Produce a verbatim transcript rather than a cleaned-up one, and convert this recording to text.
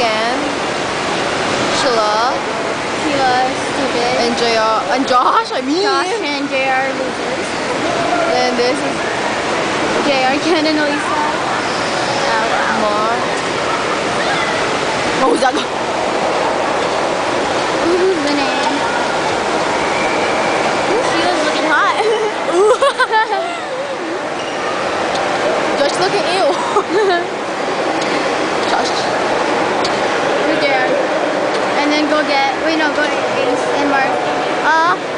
Megan, Sheila, Sheila, stupid. and J R, and Josh, I mean. Josh and J R losers. Then this is J R, Ken, and Elisa. Oh, wow. Mark. What was that? Ooh, who's winning? Ooh, Sheila's looking hot. Josh looking ill. Josh. Who's J R? And then go get, wait no, go to Ace and Mark. Uh,